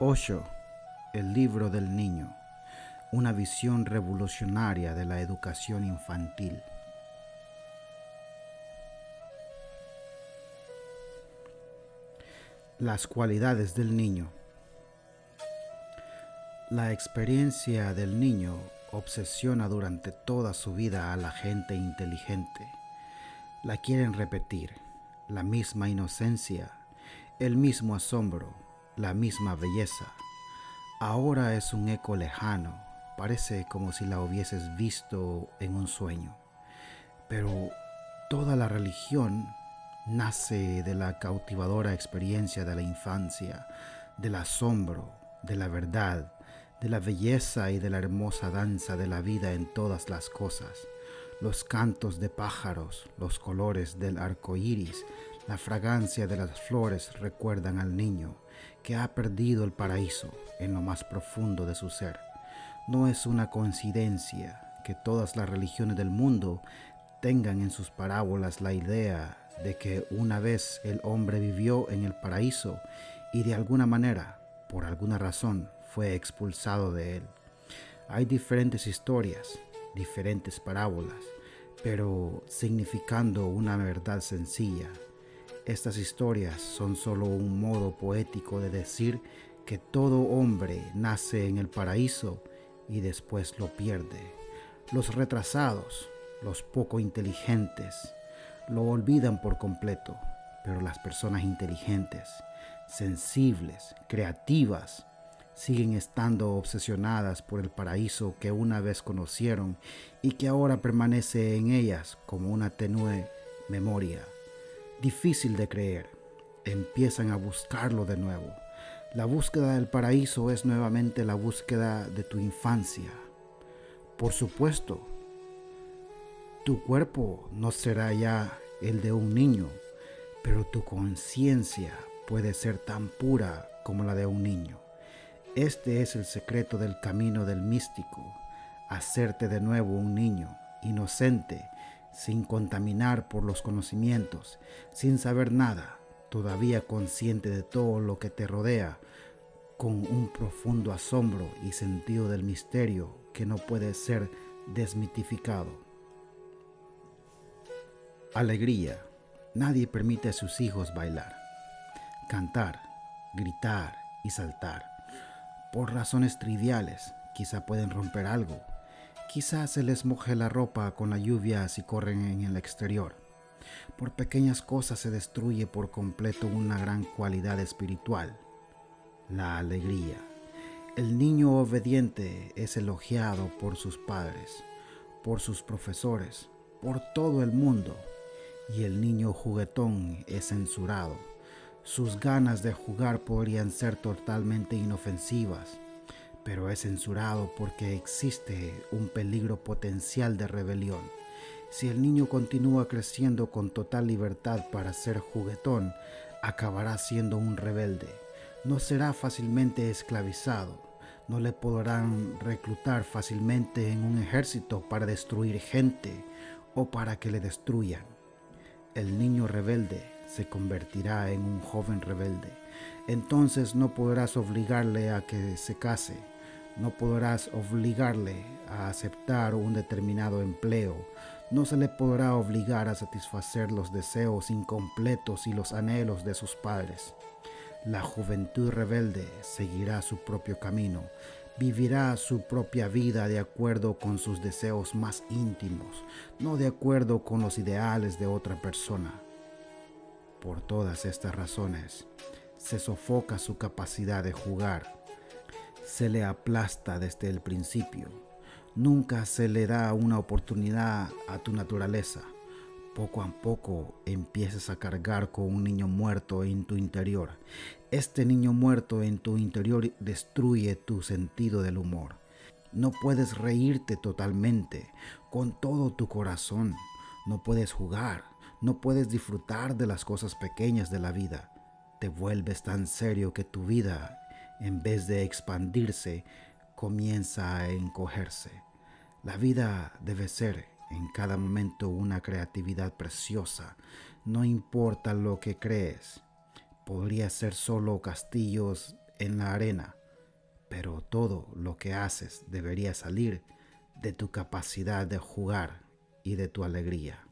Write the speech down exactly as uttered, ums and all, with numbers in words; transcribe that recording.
Osho, el libro del niño, una visión revolucionaria de la educación infantil. Las cualidades del niño. La experiencia del niño obsesiona durante toda su vida a la gente inteligente. La quieren repetir, la misma inocencia, el mismo asombro, la misma belleza. Ahora es un eco lejano, parece como si la hubieses visto en un sueño. Pero toda la religión nace de la cautivadora experiencia de la infancia, del asombro, de la verdad, de la belleza y de la hermosa danza de la vida en todas las cosas. Los cantos de pájaros, los colores del arco iris, la fragancia de las flores recuerdan al niño que ha perdido el paraíso en lo más profundo de su ser. No es una coincidencia que todas las religiones del mundo tengan en sus parábolas la idea de que una vez el hombre vivió en el paraíso y de alguna manera, por alguna razón, fue expulsado de él. Hay diferentes historias, diferentes parábolas, pero significando una verdad sencilla. Estas historias son solo un modo poético de decir que todo hombre nace en el paraíso y después lo pierde. Los retrasados, los poco inteligentes, lo olvidan por completo, pero las personas inteligentes, sensibles, creativas, siguen estando obsesionadas por el paraíso que una vez conocieron y que ahora permanece en ellas como una tenue memoria. Difícil de creer, empiezan a buscarlo de nuevo. La búsqueda del paraíso es nuevamente la búsqueda de tu infancia. Por supuesto, tu cuerpo no será ya el de un niño, pero tu conciencia puede ser tan pura como la de un niño. Este es el secreto del camino del místico, hacerte de nuevo un niño, inocente, sin contaminar por los conocimientos, sin saber nada, todavía consciente de todo lo que te rodea, con un profundo asombro y sentido del misterio que no puede ser desmitificado. Alegría. Nadie permite a sus hijos bailar, cantar, gritar y saltar. Por razones triviales, quizá pueden romper algo. Quizá se les moje la ropa con la lluvia si corren en el exterior. Por pequeñas cosas se destruye por completo una gran cualidad espiritual, la alegría. El niño obediente es elogiado por sus padres, por sus profesores, por todo el mundo, y el niño juguetón es censurado. Sus ganas de jugar podrían ser totalmente inofensivas, pero es censurado porque existe un peligro potencial de rebelión. Si el niño continúa creciendo con total libertad para ser juguetón, acabará siendo un rebelde. No será fácilmente esclavizado. No le podrán reclutar fácilmente en un ejército para destruir gente o para que le destruyan. El niño rebelde se convertirá en un joven rebelde. Entonces no podrás obligarle a que se case. No podrás obligarle a aceptar un determinado empleo. No se le podrá obligar a satisfacer los deseos incompletos y los anhelos de sus padres. La juventud rebelde seguirá su propio camino, vivirá su propia vida de acuerdo con sus deseos más íntimos, no de acuerdo con los ideales de otra persona. Por todas estas razones, se sofoca su capacidad de jugar. Se le aplasta desde el principio. Nunca se le da una oportunidad a tu naturaleza. Poco a poco empiezas a cargar con un niño muerto en tu interior. Este niño muerto en tu interior destruye tu sentido del humor. No puedes reírte totalmente, con todo tu corazón. No puedes jugar, no puedes disfrutar de las cosas pequeñas de la vida. Te vuelves tan serio que tu vida, en vez de expandirse, comienza a encogerse. La vida debe ser en cada momento una creatividad preciosa. No importa lo que crees. Podría ser solo castillos en la arena, pero todo lo que haces debería salir de tu capacidad de jugar y de tu alegría.